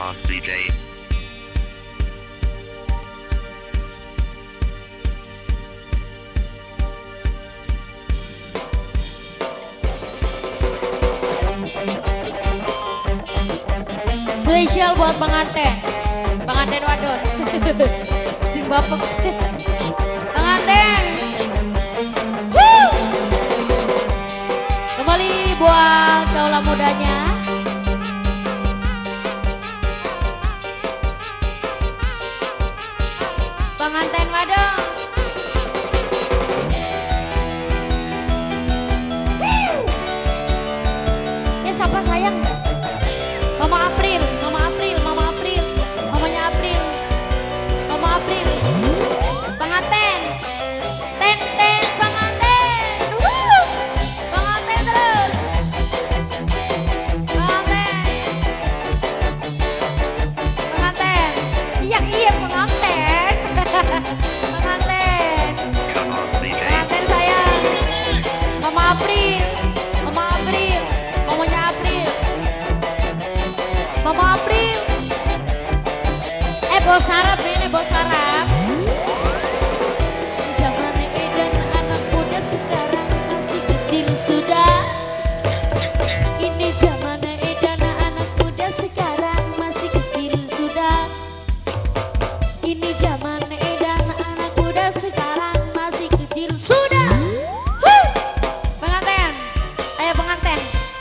on DJ. Spesial buat pengantin wadon. Sing bapek. Pengantin. Kembali buat kaula mudanya. Pengantin wadon. Ya siapa sayang? Mama April, mamanya April, Mama April, pengantin, pengantin, pengantin terus, pengantin, iya pengantin, pengantin sayang, Mama April, mamanya April. Mama April. Bos sarap ini, bos sarap. Zaman edan anak muda sekarang masih kecil sudah. Ini zaman edan anak muda sekarang masih kecil sudah. Ini zaman edan anak muda sekarang masih kecil sudah. Pengantin, ayo pengantin,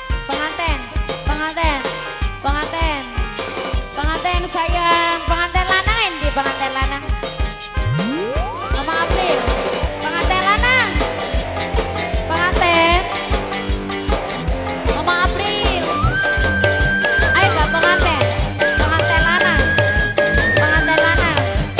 pengantin sayang, pengantin lanang ini, pengantin lanang. Mama April, pengantin lanang, pengantin, Mama April. Ayo gak pengantin lanang, pengantin lanang.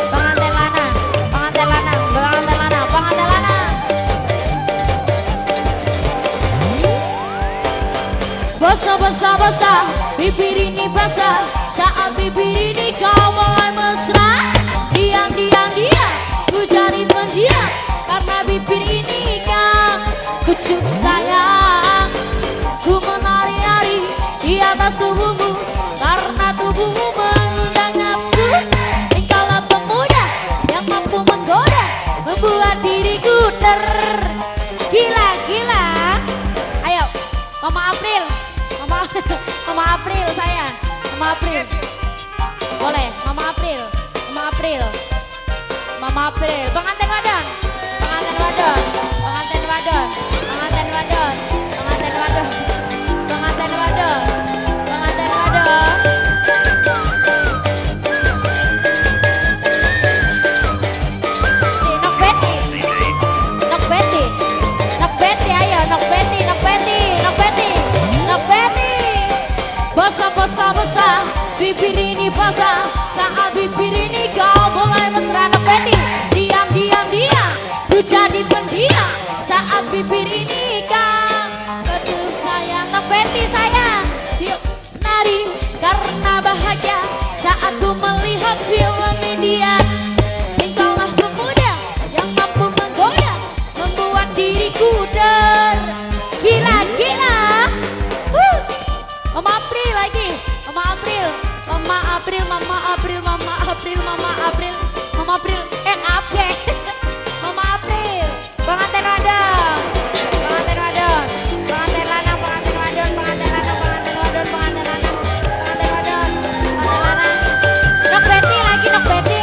Basah, bibir ini basah. Saat bibir ini kau mulai mesra. Diam, ku cari pendiam. Karena bibir ini kau kucup sayang. Ku menari-nari di atas tubuhmu. Karena tubuhmu mengundang nafsu. Engkaulah pemuda yang mampu menggoda, membuat diriku tergila-gila. Ayo, Mama April. Mama April saya, Mama April, boleh, Mama April, pengantin wadon, Basah, bibir ini basah. Saat bibir ini kau mulai mesra. Nok Betty, diam, ku jadi pendiam. Saat bibir ini kau kecup sayang. Nok Betty sayang, yuk nari karena bahagia. Saat ku melihat film India. Engkaulah pemuda yang mampu menggoda, membuat diriku tergila-gila. Mama April lagi, Mama April, ape, Mama April, pengantin wadon, pengantin lanang, pengantin wadon, Nok Betty lagi, Nok Betty.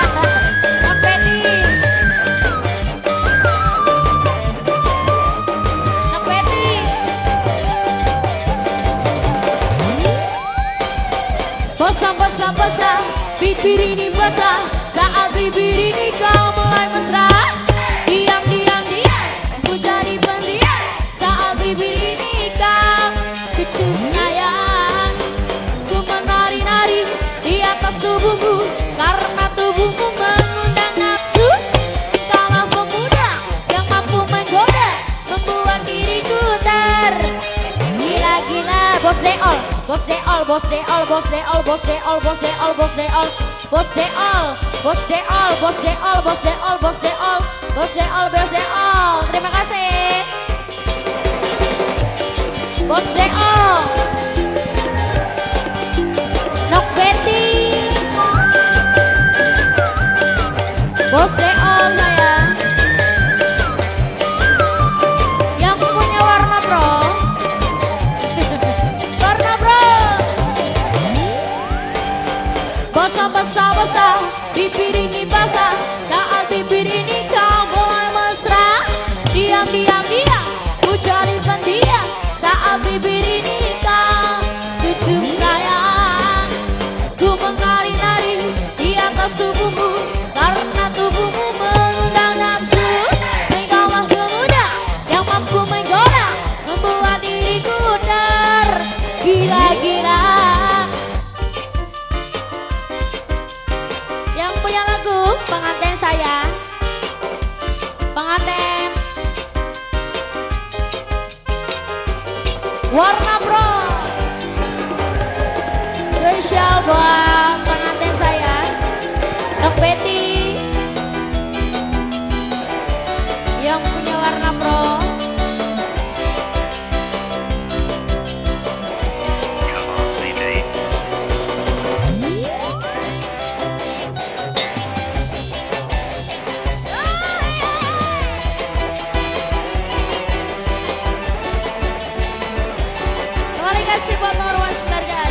Basah, bibir ini basah. Saat bibir ini kau mulai mesra. Diam, ku jadi pendiam. Saat bibir ini kau kecup sayang. Ku menari-nari di atas tubuhmu. Karena tubuhmu mengundang nafsu. Engkaulah pemuda yang mampu menggoda, membuat diriku tergila-gila. Bos Deol, terima kasih. Bos Deo, Nok Betty, basah-basah, bibir ini basah. Saat bibir ini kau mulai mesra. Diam, diam, diam, ku jadi pendiam. Saat bibir ini kau tujuh sayang. Ku menari-nari di atas tubuhmu, karena tubuhmu mengundang nafsu. Engkaulah pemuda yang mampu menggoda, membuat diriku tergila-gila. Yang punya lagu pengantin saya, pengantin Warna Pro, spesial buat pengantin saya Nok Betty yang punya Warna Pro. Terima kasih buat Norwan Sekar guys.